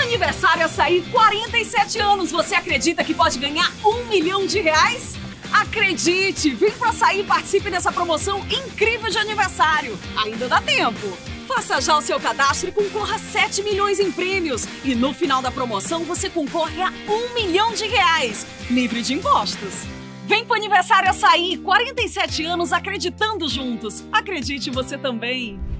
Aniversário Açaí, 47 anos. Você acredita que pode ganhar R$1 milhão? Acredite! Vem pro Açaí e participe dessa promoção incrível de aniversário. Ainda dá tempo. Faça já o seu cadastro e concorra a 7 milhões em prêmios. E no final da promoção você concorre a R$1 milhão, livre de impostos. Vem pro Aniversário Açaí, 47 anos acreditando juntos. Acredite você também.